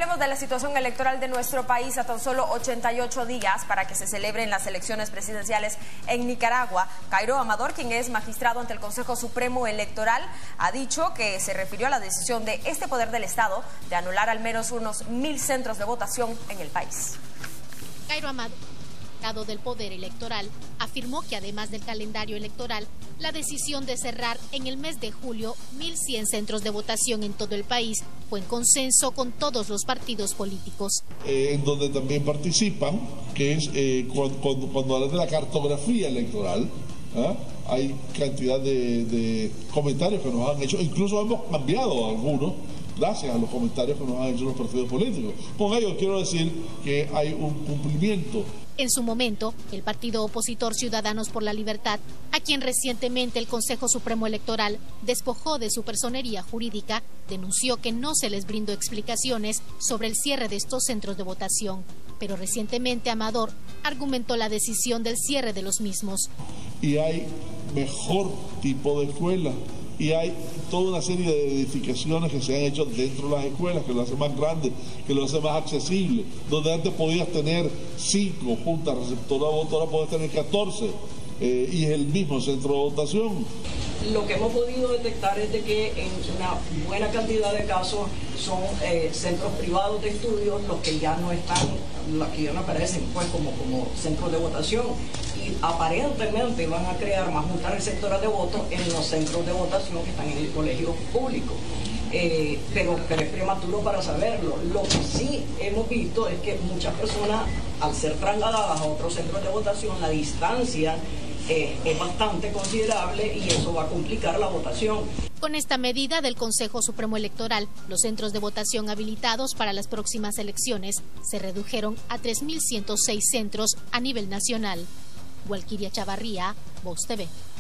hablemos de la situación electoral de nuestro país. A tan solo 88 días para que se celebren las elecciones presidenciales en Nicaragua, Cairo Amador, quien es magistrado ante el Consejo Supremo Electoral, ha dicho que se refirió a la decisión de este poder del Estado de anular al menos unos 1000 centros de votación en el país. Cairo Amador, del Poder Electoral, afirmó que además del calendario electoral, la decisión de cerrar en el mes de julio 1.100 centros de votación en todo el país fue en consenso con todos los partidos políticos. En donde también participan, que es cuando hablan de la cartografía electoral, hay cantidad de comentarios que nos han hecho, incluso hemos cambiado algunos, gracias a los comentarios que nos han hecho los partidos políticos. Con ello quiero decir que hay un cumplimiento. En su momento, el partido opositor Ciudadanos por la Libertad, a quien recientemente el Consejo Supremo Electoral despojó de su personería jurídica, denunció que no se les brindó explicaciones sobre el cierre de estos centros de votación. Pero recientemente Amador argumentó la decisión del cierre de los mismos. Y hay mejor tipo de escuela. Y hay toda una serie de edificaciones que se han hecho dentro de las escuelas, que lo hacen más grandes, que lo hacen más accesible. Donde antes podías tener 5 juntas receptoras de voto, ahora puedes tener 14. Y es el mismo centro de votación. Lo que hemos podido detectar es de que en una buena cantidad de casos son centros privados de estudios los que ya no están, los que ya no aparecen pues como centros de votación, y aparentemente van a crear más juntas receptoras de votos en los centros de votación que están en el colegio público. Pero es prematuro para saberlo. Lo que sí hemos visto es que muchas personas, al ser trasladadas a otros centros de votación, la distancia es bastante considerable y eso va a complicar la votación. Con esta medida del Consejo Supremo Electoral, los centros de votación habilitados para las próximas elecciones se redujeron a 3.106 centros a nivel nacional. Walkiria Chavarría, Voz TV.